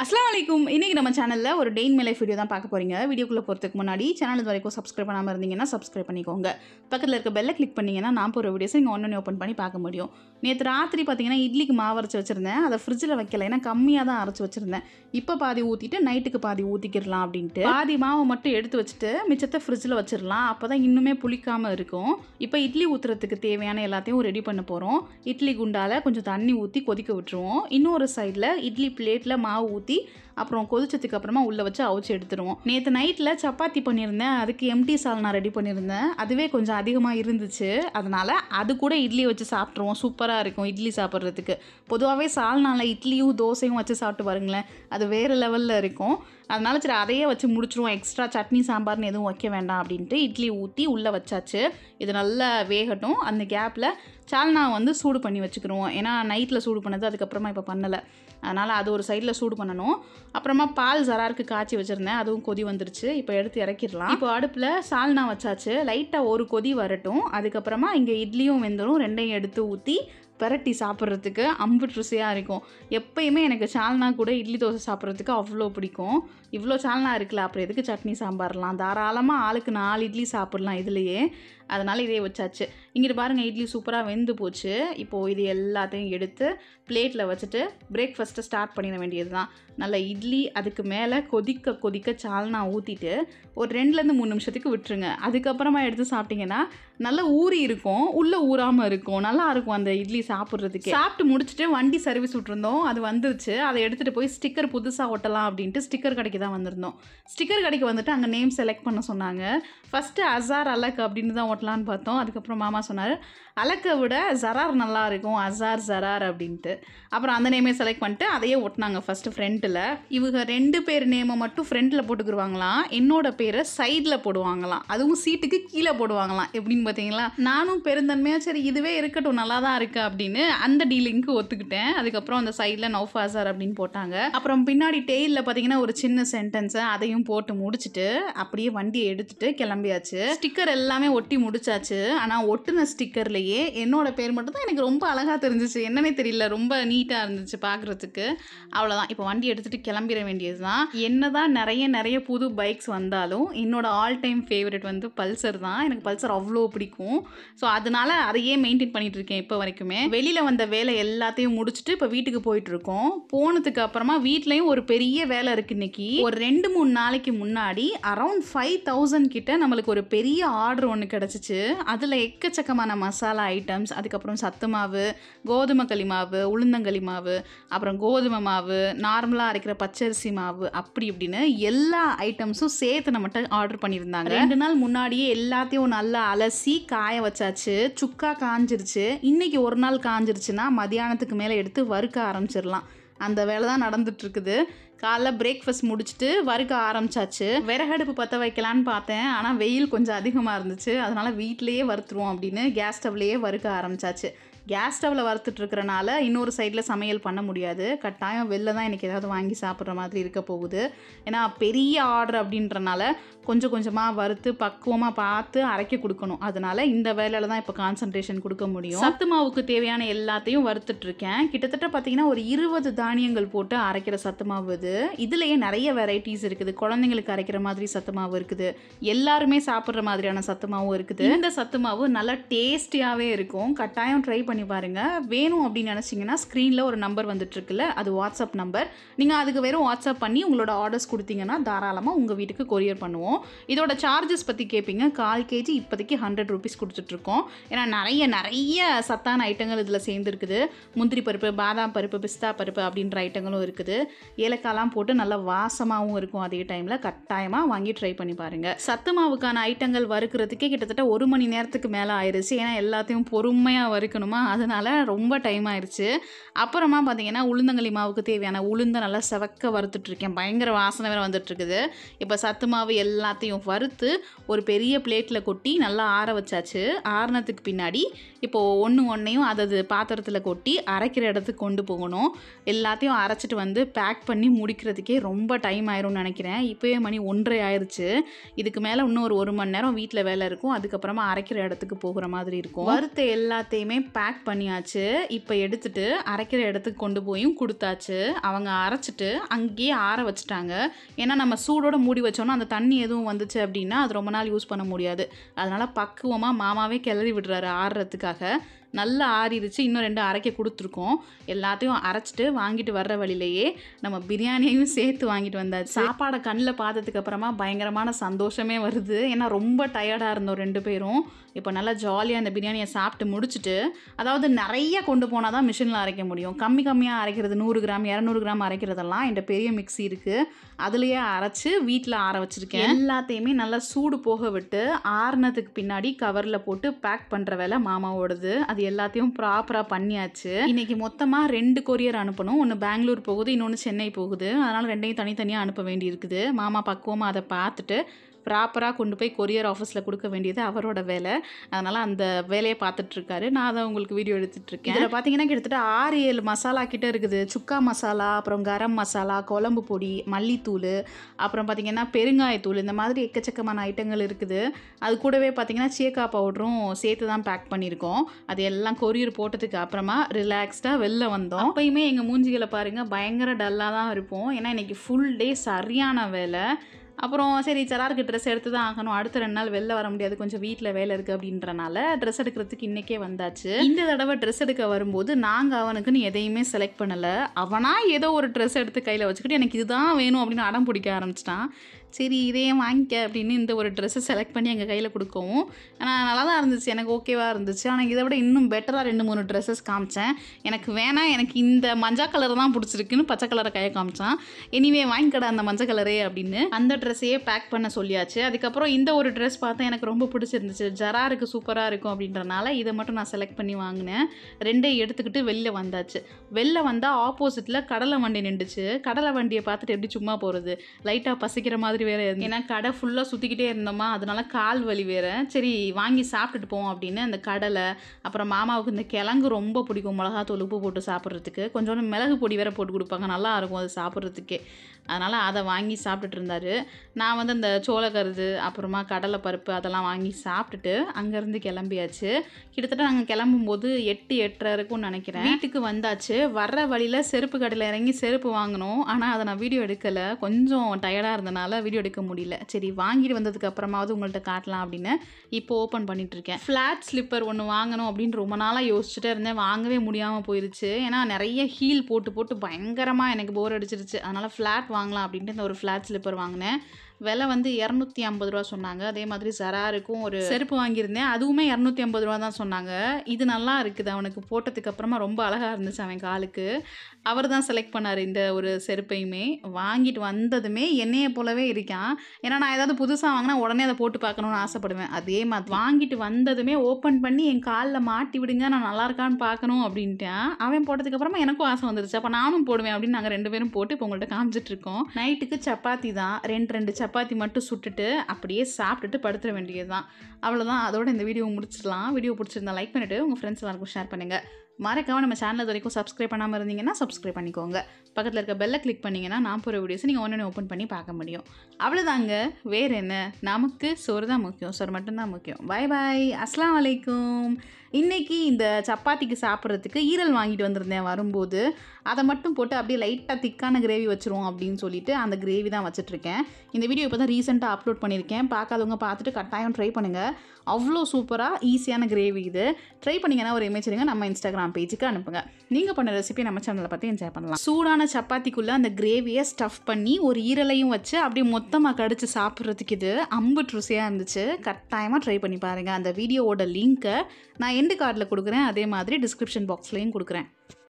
அஸ்ஸலாமு அலைக்கும். இன்னைக்கு நம்ம சேனல்ல ஒரு day in my life video தான் பார்க்க போறீங்க. வீடியோக்குள்ள போறதுக்கு முன்னாடி சேனல் இது வரைக்கும் சப்ஸ்கிரைப் பண்ணாம இருந்தீங்கன்னா சப்ஸ்கிரைப் பண்ணிக்கோங்க. பக்கத்துல இருக்க பெல்ல கிளிக் பண்ணீங்கன்னா நான் போற வீடியோஸ் நீங்க ஒண்ணு ஓபன் பண்ணி பார்க்க முடியும். நேத்து ராத்திரி பாத்தீங்கன்னா இட்லிக்கு மாவு அரைச்சு வச்சிருந்தேன். அதை ஃப்ரிட்ஜ்ல வைக்கல. ஏன்னா கம்மியா தான் அரைச்சு வச்சிருந்தேன். இப்போ பாதி ஊத்திட்டு நைட்டுக்கு பாதி ஊத்திக்கிடலாம் அப்படின்ட்டு பாதி மாவை மட்டும் எடுத்து வச்சுட்டு மிச்சத்தை ஃப்ரிட்ஜ்ல வச்சிடலாம். அப்பதான் இன்னுமே புளிக்காம இருக்கும். இப்போ இட்லி ஊத்துறதுக்கு தேவையான எல்லாத்தையும் ரெடி பண்ண போறோம். இட்லி குண்டால கொஞ்சம் தண்ணி ஊத்தி கொதிக்க விட்டுருவோம். இன்னொரு சைடுல இட்லி பிளேட்ல மாவு ஊத்தி அப்புறம் கொதிச்சதுக்கு அப்புறமா உள்ள வச்சு அவிச்சு எடுத்துருவோம். நேற்று நைட்டில் சப்பாத்தி பண்ணியிருந்தேன். அதுக்கு எம்டி சால்னா ரெடி பண்ணியிருந்தேன். அதுவே கொஞ்சம் அதிகமாக இருந்துச்சு. அதனால் அது கூட இட்லி வச்சு சாப்பிட்ருவோம். சூப்பராக இருக்கும் இட்லி சாப்பிட்றதுக்கு. பொதுவாகவே சால்னாவில் இட்லியும் தோசையும் வச்சு சாப்பிட்டு பாருங்களேன், அது வேறு லெவலில் இருக்கும். அதனால சரி அதையே வச்சு முடிச்சிருவோம். எக்ஸ்ட்ரா சட்னி சாம்பார்னு எதுவும் வைக்க வேண்டாம் அப்படின்ட்டு இட்லி ஊற்றி உள்ளே வச்சாச்சு. இது நல்லா வேகட்டும். அந்த கேப்பில் சால்னா சூடு பண்ணி வச்சுக்கிடுவோம். ஏன்னா நைட்டில் சூடு பண்ணது அதுக்கப்புறமா இப்போ பண்ணலை. அதனால் அது ஒரு சைடில் சூடு பண்ணணும். அப்புறமா பால் ஜராருக்கு காய்ச்சி வச்சுருந்தேன். அதுவும் கொதி வந்துருச்சு. இப்போ எடுத்து இறக்கிடலாம். இப்போ அடுப்பில் சால்னா வச்சாச்சு. லைட்டாக ஒரு கொதி வரட்டும். அதுக்கப்புறமா இங்கே இட்லியும் வெந்துடும். ரெண்டையும் எடுத்து ஊற்றி பரட்டி சாப்பிட்றதுக்கு அம்புட்டு ருசியாக இருக்கும். எப்பயுமே எனக்கு சால்னா கூட இட்லி தோசை சாப்பிட்றதுக்கு அவ்வளோ பிடிக்கும். இவ்வளோ சால்னா இருக்குல்ல, அப்புறம் எதுக்கு சட்னி சாம்பார்லாம்? தாராளமாக ஆளுக்கு 4 இட்லி சாப்பிட்லாம் இதுலையே. அதனால் இதே வச்சாச்சு. இங்கிட்டு பாருங்கள், இட்லி சூப்பராக வெந்து போச்சு. இப்போது இது எல்லாத்தையும் எடுத்து பிளேட்டில் வச்சுட்டு பிரேக்ஃபாஸ்ட்டை ஸ்டார்ட் பண்ணிட வேண்டியது தான். நல்ல இட்லி, அதுக்கு மேலே கொதிக்க கொதிக்க சால்னா ஊற்றிட்டு ஒரு 2-3 நிமிஷத்துக்கு விட்டுருங்க. அதுக்கப்புறமா எடுத்து சாப்பிட்டிங்கன்னா நல்லா ஊறி இருக்கும், உள்ளே ஊறாமல் இருக்கும். நல்லாயிருக்கும் அந்த இட்லி சாப்பிட்றதுக்கு. சாப்பிட்டு முடிச்சுட்டு வண்டி சர்வீஸ் விட்டுருந்தோம். அது வந்துருச்சு. அதை எடுத்துகிட்டு போய் ஸ்டிக்கர் புதுசாக ஒட்டலாம் அப்படின்ட்டு ஸ்டிக்கர் கடைக்கு தான் வந்திருந்தோம். ஸ்டிக்கர் கடைக்கு வந்துட்டு அங்கே நேம் செலக்ட் பண்ண சொன்னாங்க. ஃபஸ்ட்டு அசார் அலக் அப்படின்னு தான் ஒட்டலான்னு பார்த்தோம். அதுக்கப்புறம் மாமா சொன்னார், அலக்கை விட ஜரார் நல்லா இருக்கும், அசார் ஜரார் அப்படின்ட்டு. அப்புறம் அந்த நேமே செலக்ட் பண்ணிட்டு அதையே ஒட்டினாங்க ஃபஸ்ட்டு ஃப்ரண்ட்டில். இவங்க 2 பேர் நேமை மட்டும் ஃப்ரண்ட்டில் போட்டுக்குருவாங்களாம். என்னோட பேரை சைடில் போடுவாங்களாம். அதுவும் சீட்டுக்கு கீழே போடுவாங்களாம். எப்படின்னு பார்த்தீங்களா? நானும் பெருந்தன்மையாக சரி இதுவே இருக்கட்டும், நல்லா தான் இருக்குது அப்படின்னு அந்த டீலிங்க்கு ஒத்துக்கிட்டேன். அதுக்கப்புறம் அந்த சைடில் நவ்ஃபாஸர் அப்படின்னு போட்டாங்க. அப்புறம் பின்னாடி டெய்லில் பார்த்தீங்கன்னா ஒரு சின்ன சென்டென்ஸை அதையும் போட்டு முடிச்சுட்டு அப்படியே வண்டியை எடுத்துகிட்டு கிளம்பியாச்சு. ஸ்டிக்கர் எல்லாமே ஒட்டி முடிச்சாச்சு. ஆனால் ஒட்டுன ஸ்டிக்கர்லேயே என்னோட பேர் மட்டும் தான் எனக்கு ரொம்ப அழகாக தெரிஞ்சிச்சு. என்னன்னே தெரியல, ரொம்ப நீட்டாக இருந்துச்சு பார்க்குறதுக்கு. அவ்வளோதான். இப்போ வண்டி எடுத்துகிட்டு கிளம்பிட வேண்டியது தான். என்னதான் நிறைய புது பைக்ஸ் வந்தாலும் என்னோட ஆல் டைம் ஃபேவரட் பல்சர் தான். எனக்கு பல்சர் அவ்வளோ பிடிக்கும். ஸோ அதனால அதையே மெயின்டைன் பண்ணிட்டு இருக்கேன் இப்போ வரைக்குமே. வெளியில் வந்த வேலை எல்லாத்தையும் முடிச்சுட்டு இப்போ வீட்டுக்கு போயிட்டு இருக்கோம். போனதுக்கு அப்புறமா வீட்லேயும் ஒரு பெரிய வேலை இருக்குது இன்னைக்கு. ஒரு 2-3 நாளைக்கு முன்னாடி அரௌண்ட் 5000 கிட்ட நம்மளுக்கு ஒரு பெரிய ஆர்டர் ஒன்று கிடச்சிச்சு. அதில் எக்கச்சக்கமான மசாலா ஐட்டம்ஸ், அதுக்கப்புறம் சத்து மாவு, கோதுமை களி மாவு, உளுந்தங்களி மாவு, அப்புறம் கோதுமை மாவு, நார்மலாக அரைக்கிற பச்சரிசி மாவு, அப்படி இப்படின்னு எல்லா ஐட்டம்ஸும் சேர்த்து நம்மகிட்ட ஆர்டர் பண்ணியிருந்தாங்க. 2 நாள் முன்னாடியே எல்லாத்தையும் நல்லா அலசி காய வச்சாச்சு. சுக்கா காஞ்சிருச்சு. இன்னைக்கு ஒரு நாள் காஞ்சிருச்சுன்னா மதியானத்துக்கு மேலே எடுத்து வறுக்க ஆரம்பிச்சிடலாம். அந்த வேலை தான் நடந்துட்டு இருக்குது. காலைல பிரேக்ஃபாஸ்ட் முடிச்சுட்டு வறுக்க ஆரம்பிச்சாச்சு. விறகடுப்பு பற்ற வைக்கலான்னு பார்த்தேன். ஆனால் வெயில் கொஞ்சம் அதிகமாக இருந்துச்சு. அதனால் வீட்டிலையே வறுத்துருவோம் அப்படின்னு கேஸ் ஸ்டவ்லேயே வறுக்க ஆரம்பிச்சாச்சு. கேஸ் ஸ்டவ்வில் வறுத்துட்ருக்கிறனால இன்னொரு சைடில் சமையல் பண்ண முடியாது. கட்டாயம் வெளில தான் எனக்கு ஏதாவது வாங்கி சாப்பிட்ற மாதிரி இருக்க போகுது. ஏன்னா பெரிய ஆர்டர் அப்படின்றனால கொஞ்சம் கொஞ்சமாக வறுத்து பக்குவமாக பார்த்து அரைக்க கொடுக்கணும். அதனால் இந்த வேலையில் தான் இப்போ கான்சன்ட்ரேஷன் கொடுக்க முடியும். சத்து மாவுக்கு தேவையான எல்லாத்தையும் வறுத்துட்ருக்கேன். கிட்டத்தட்ட பார்த்திங்கன்னா ஒரு 20 தானியங்கள் போட்டு அரைக்கிற சத்து மாவு இது. இதுலேயே நிறைய வெரைட்டிஸ் இருக்குது. குழந்தைங்களுக்கு அரைக்கிற மாதிரி சத்து மாவு இருக்குது. எல்லாருமே சாப்பிட்ற மாதிரியான சத்து மாவும் இருக்குது. இந்த சத்து மாவு நல்லா டேஸ்டியாகவே இருக்கும். கட்டாயம் ட்ரை பண்ணி பாருங்க. வேணும் அப்படின்னு நினச்சிங்கன்னா ஸ்க்ரீனில் ஒரு நம்பர் வந்துட்டுருக்குல்ல, அது வாட்ஸ்அப் நம்பர். நீங்கள் அதுக்கு வெறும் வாட்ஸ்அப் பண்ணி உங்களோட ஆர்டர்ஸ் கொடுத்தீங்கன்னா தாராளமாக உங்கள் வீட்டுக்கு கொரியர் பண்ணுவோம். இதோட சார்ஜஸ் பற்றி கேட்பீங்க. 1/4 kg இப்போதைக்கு 100 rupees கொடுத்துட்ருக்கோம். ஏன்னா நிறைய சத்தான ஐட்டங்கள் இதில் சேர்ந்துருக்குது. முந்திரி பருப்பு, பாதாம் பருப்பு, பிஸ்தா பருப்பு அப்படின்ற ஐட்டங்களும் இருக்குது. ஏலக்காய்லாம் போட்டு நல்லா வாசமாகவும் இருக்கும். அதே டைமில் கட்டாயமாக வாங்கி ட்ரை பண்ணி பாருங்கள். சத்து மாவுக்கான ஐட்டங்கள் வறுக்கிறதுக்கே கிட்டத்தட்ட 1 மணி நேரத்துக்கு மேலே ஆயிடுச்சு. ஏன்னா எல்லாத்தையும் பொறுமையாக வறுக்கணுமா, அதனால் ரொம்ப டைம் ஆயிடுச்சு. அப்புறமா பார்த்தீங்கன்னா உளுந்தங்களி மாவுக்கு தேவையான உளுந்தை நல்லா செவக்க வறுத்துட்ருக்கேன். பயங்கர வாசனை வேறு வந்துட்டுருக்குது. இப்போ சத்து மாவு எல்லாத்தையும் வறுத்து ஒரு பெரிய பிளேட்டில் கொட்டி நல்லா ஆற வச்சாச்சு. ஆறுனதுக்கு பின்னாடி இப்போது ஒன்றையும் அது பாத்திரத்தில் கொட்டி அரைக்கிற இடத்துக்கு கொண்டு போகணும். எல்லாத்தையும் அரைச்சிட்டு வந்து பேக் பண்ணி முடிக்கிறதுக்கே ரொம்ப டைம் ஆயிரும்னு நினைக்கிறேன். இப்போயே மணி 1:30 ஆயிடுச்சு. இதுக்கு மேலே இன்னும் ஒரு 1 மணி நேரம் வீட்டில் வேலை இருக்கும். அதுக்கப்புறமா அரைக்கிற இடத்துக்கு போகிற மாதிரி இருக்கும். வறுத்த எல்லாத்தையுமே பேக் பண்ணியாச்சு. இப்போ எடுத்துட்டு அரைக்கிற இடத்துக்கு கொண்டு போயும் கொடுத்தாச்சு. அவங்க அரைச்சிட்டு அங்கேயே ஆற வச்சுட்டாங்க. ஏன்னா நம்ம சூடோட மூடி வச்சோன்னா அந்த தண்ணி எதுவும் வந்துச்சு அப்படின்னா அது ரொம்ப நாள் யூஸ் பண்ண முடியாது. அதனால் பக்குவமாக மாமாவே கிளறி விடுறாரு ஆறுறதுக்காக. நல்லா ஆறிடுச்சு. இன்னும் 2 அரைக்க கொடுத்துருக்கோம். எல்லாத்தையும் அரைச்சிட்டு வாங்கிட்டு வர்ற வழியிலேயே நம்ம பிரியாணியையும் சேர்த்து வாங்கிட்டு வந்தாச்சு. சாப்பாடை கண்ணில் பார்த்ததுக்கு அப்புறமா பயங்கரமான சந்தோஷமே வருது. ஏன்னா ரொம்ப டயர்டாக இருந்தோம் 2 பேரும். இப்போ நல்லா ஜாலியாக அந்த பிரியாணியை சாப்பிட்டு முடிச்சுட்டு, அதாவது நிறைய கொண்டு போனால் தான் மிஷினில் அரைக்க முடியும். கம்மியாக அரைக்கிறது 100 கிராம் 200 கிராம் அரைக்கிறதெல்லாம் என்கிட்ட பெரிய மிக்ஸி இருக்குது. அதுலேயே அரைச்சி வீட்டில் ஆற வச்சுருக்கேன். எல்லாத்தையுமே நல்லா சூடு போக விட்டு ஆறுனதுக்கு பின்னாடி கவரில் போட்டு பேக் பண்ணுற வேலை மாமாவோடது. அது எல்லாத்தையும் ப்ராப்பராக பண்ணியாச்சு. இன்றைக்கி மொத்தமாக 2 கொரியர் அனுப்பணும். ஒன்று பெங்களூர் போகுது, இன்னொன்று சென்னை போகுது. அதனால் 2யும் தனித்தனியாக அனுப்ப வேண்டி இருக்குது. மாமா பக்குவமாக அதை பார்த்துட்டு ப்ராப்பராக கொண்டு போய் கொரியர் ஆஃபீஸில் கொடுக்க வேண்டியது அவரோட வேலை. அதனால் அந்த வேலையை பார்த்துட்ருக்காரு. நான் அதை உங்களுக்கு வீடியோ எடுத்துகிட்ருக்கேன். இதில் பார்த்தீங்கன்னா கிட்டத்தட்ட 6-7 மசாலா கிட்டே இருக்குது. சுக்கா மசாலா, அப்புறம் கரம் மசாலா, குழம்பு பொடி, மல்லித்தூள், அப்புறம் பார்த்திங்கன்னா பெருங்காயத்தூள், இந்த மாதிரி எக்கச்சக்கமான ஐட்டங்கள் இருக்குது. அது கூடவே பார்த்திங்கன்னா சீக்கா பவுடரும் சேர்த்து தான் பேக் பண்ணியிருக்கோம். அது எல்லாம் கொரியர் போட்டதுக்கு அப்புறமா ரிலாக்ஸ்டாக வெளில வந்தோம். அப்பயுமே எங்கள் மூஞ்சிகளை பாருங்கள் பயங்கர டல்லாக தான் இருப்போம். ஏன்னா இன்றைக்கி ஃபுல் டே சரியான வேலை. அப்புறம் சரி சராருக்கு ட்ரெஸ் எடுத்து தான் ஆகணும். அடுத்த 2 நாள் வெளில வர முடியாது, கொஞ்சம் வீட்டில் வேலை இருக்குது அப்படின்றனால ட்ரெஸ் எடுக்கிறதுக்கு இன்றைக்கே வந்தாச்சு. இந்த தடவை ட்ரெஸ் எடுக்க வரும்போது நாங்கள் அவனுக்குன்னு எதையுமே செலக்ட் பண்ணலை. அவனாக ஏதோ ஒரு ட்ரெஸ் எடுத்து கையில் வச்சுக்கிட்டு எனக்கு இதுதான் வேணும் அப்படின்னு அடம் பிடிக்க ஆரம்பிச்சிட்டான். சரி இதையே வாங்கிக்க அப்படின்னு இந்த ஒரு ட்ரெஸ்ஸை செலக்ட் பண்ணி எங்கள் கையில் கொடுக்கவும் ஆனால் நல்லா தான் இருந்துச்சு, எனக்கு ஓகேவாக இருந்துச்சு. ஆனால் இதை விட இன்னும் பெட்டராக 2-3 ட்ரெஸ்ஸஸ் காமிச்சேன். எனக்கு வேணாம், எனக்கு இந்த மஞ்சள் கலர் தான் பிடிச்சிருக்குன்னு பச்சை கலரை கையை காமிச்சான். எனிவே வாங்கிக்கடா அந்த மஞ்சள் கலரே அப்படின்னு அந்த ட்ரெஸ்ஸையே பேக் பண்ண சொல்லியாச்சு. அதுக்கப்புறம் இந்த ஒரு ட்ரெஸ் பார்த்தா எனக்கு ரொம்ப பிடிச்சிருந்துச்சு. ஜராருக்கு சூப்பராக இருக்கும் அப்படின்றனால இதை மட்டும் நான் செலக்ட் பண்ணி வாங்கினேன். 2ஐயும் எடுத்துக்கிட்டு வெளில வந்தாச்சு. வெளில வந்தால் ஆப்போசிட்டில் கடலை வண்டி நின்றுச்சு. கடலை வண்டியை பார்த்துட்டு எப்படி சும்மா போகிறது, லைட்டாக பசிக்கிற மாதிரி வேறு. ஏன்னா கடை ஃபுல்லாக சுற்றிக்கிட்டே இருந்தோமா, அதனால கால் வலி வேறு. சரி வாங்கி சாப்பிட்டுட்டு போவோம் அப்படின்னு அந்த கடலை, அப்புறம் மாமாவுக்கு இந்த கிழங்கு ரொம்ப பிடிக்கும், மிளகாத்தூள் உப்பு போட்டு சாப்பிட்றதுக்கு. கொஞ்சோண்டு மிளகு பொடி வேறு போட்டு கொடுப்பாங்க, நல்லா இருக்கும் அது சாப்பிட்றதுக்கே. அதனால் அதை வாங்கி சாப்பிட்டுட்டு இருந்தார். நான் வந்து அந்த சோளக்கருது அப்புறமா கடலை பருப்பு அதெல்லாம் வாங்கி சாப்பிட்டுட்டு அங்கேருந்து கிளம்பியாச்சு. கிட்டத்தட்ட நாங்கள் கிளம்பும்போது 8-8:30 இருக்கும்னு நினைக்கிறேன். வீட்டுக்கு வந்தாச்சு. வர்ற வழியில் செருப்பு கடையில் இறங்கி செருப்பு வாங்கினோம். ஆனால் அதை நான் வீடியோ எடுக்கலை, கொஞ்சம் டயர்டாக இருந்தனால வீடியோ எடுக்க முடியல. சரி வாங்கிட்டு வந்ததுக்கு அப்புறமாவது உங்கள்கிட்ட காட்டலாம் அப்படின்னு இப்போ ஓப்பன் பண்ணிட்டுருக்கேன். ஃப்ளாட் ஸ்லிப்பர் ஒன்று வாங்கணும் அப்படின்னு ரொம்ப நாளாக யோசிச்சுட்டே இருந்தேன். வாங்கவே முடியாமல் போயிடுச்சு. ஏன்னா நிறைய ஹீல் போட்டு போட்டு பயங்கரமாக எனக்கு போர் அடிச்சிருச்சு. அதனால் ஃப்ளாட் வாங்கலாம் அப்படின்ட்டு இந்த ஒரு ஃப்ளாட் ஸ்லிப்பர் வாங்கினேன். விலை வந்து 250 ரூபா சொன்னாங்க. அதே மாதிரி ஜராருக்கும் ஒரு செருப்பு வாங்கியிருந்தேன், அதுவுமே 250 ரூபா தான் சொன்னாங்க. இது நல்லா இருக்குது, அவனுக்கு போட்டதுக்கு அப்புறமா ரொம்ப அழகாக இருந்துச்சு அவன் காலுக்கு. அவர் தான் செலக்ட் பண்ணார் இந்த ஒரு செருப்பையுமே. வாங்கிட்டு வந்ததுமே என்னையை போலவே இருக்கான். ஏன்னா நான் ஏதாவது புதுசாக வாங்கினா உடனே அதை போட்டு பார்க்கணுன்னு ஆசைப்படுவேன். அதே மாதிரி வாங்கிட்டு வந்ததுமே ஓப்பன் பண்ணி என் காலில் மாட்டி விடுங்க, நான் நல்லா இருக்கான்னு பார்க்கணும் அப்படின்ட்டான். அவன் போட்டதுக்கு அப்புறமா எனக்கும் ஆசை வந்துருச்சு, அப்போ நானும் போடுவேன் அப்படின்னு நாங்கள் 2 பேரும் போட்டு இப்போ உங்கள்கிட்ட காமிச்சிட்ருக்கோம். நைட்டுக்கு சப்பாத்தி தான், 2 சப்பாத்தி மட்டும் சுட்டுட்டு அப்படியே சாப்பிட்டுட்டு படுத்துற வேண்டியது தான். அவ்வளோதான், அதோட இந்த வீடியோ முடிச்சிடலாம். வீடியோ பிடிச்சிருந்தா லைக் பண்ணிவிட்டு உங்கள் ஃப்ரெண்ட்ஸ் எல்லாருக்கும் ஷேர் பண்ணுங்கள். மறக்காம நம்ம சேனல் வரைக்கும் சப்ஸ்கிரைப் பண்ணாமல் இருந்தீங்கன்னா சப்ஸ்கிரைப் பண்ணிக்கோங்க. பக்கத்தில் இருக்க பெல்லை கிளிக் பண்ணிங்கன்னா நான் போகிற வீடியோஸ் நீங்கள் ஒன்று ஓப்பன் பண்ணி பார்க்க முடியும். அவ்வளோதாங்க, வேறு என்ன, நமக்கு சோறு தான் முக்கியம், சோறு மட்டும்தான் முக்கியம். பாய் பாய், அஸ்ஸலாமு அலைக்கும். இன்றைக்கி இந்த சப்பாத்திக்கு சாப்பிட்றதுக்கு ஈரல் வாங்கிட்டு வந்திருந்தேன் வரும்போது. அதை மட்டும் போட்டு அப்படியே லைட்டாக திக்கான கிரேவி வச்சுருவோம் அப்படின்னு சொல்லிட்டு அந்த கிரேவி தான் வச்சுட்ருக்கேன். இந்த வீடியோ இப்போ தான் ரீசெண்டாக அப்லோட் பண்ணியிருக்கேன். பார்க்காதவங்க பார்த்துட்டு கட்டாயம் ட்ரை பண்ணுங்கள். அவ்வளோ சூப்பராக ஈஸியான கிரேவி இது. ட்ரை பண்ணிங்கன்னா ஒரு இமேஜ் எடுங்க, நம்ம இன்ஸ்டாகிராம் பேஜுக்கு அனுப்புங்க. நீங்கள் பண்ண ரெசிபி நம்ம சேனலை பார்த்து என்ஜாய் பண்ணலாம். சூடான சப்பாத்திக்குள்ளே அந்த கிரேவியை ஸ்டஃப் பண்ணி ஒரு ஈரலையும் வச்சு அப்படியே மொத்தமாக கடிச்சு சாப்பிட்றதுக்கு இது அம்புட்டு ருசியாக இருந்துச்சு. கட்டாயமாக ட்ரை பண்ணி பாருங்கள். அந்த வீடியோவோட லிங்க்கை நான் எண்டு கார்டில் கொடுக்குறேன், அதே மாதிரி டிஸ்கிரிப்ஷன் பாக்ஸ்லேயும் கொடுக்குறேன்.